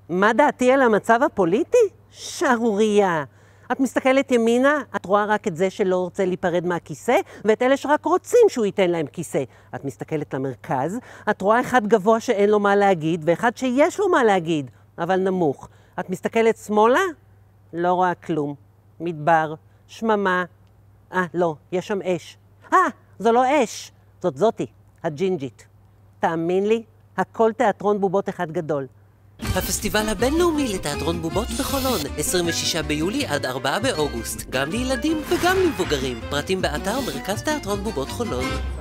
מה דעתי על המצב הפוליטי? שערוריה. את מסתכלת ימינה, את רואה רק את זה שלא רוצה להיפרד מהכיסא, ואת אלה שרק רוצים שהוא ייתן להם כיסא. את מסתכלת למרכז, את רואה אחד גבוה שאין לו מה להגיד, ואחד שיש לו מה להגיד, אבל נמוך. את מסתכלת שמאלה? לא רואה כלום. מדבר, שממה. לא, יש שם אש. זו לא אש, זאתי, הג'ינג'ית. תאמין לי, הכל תיאטרון בובות אחד גדול. הפסטיבל הבינלאומי לתיאטרון בובות בחולון, 26 ביולי עד 4 באוגוסט, גם לילדים וגם למבוגרים. פרטים באתר מרכז תיאטרון בובות חולון.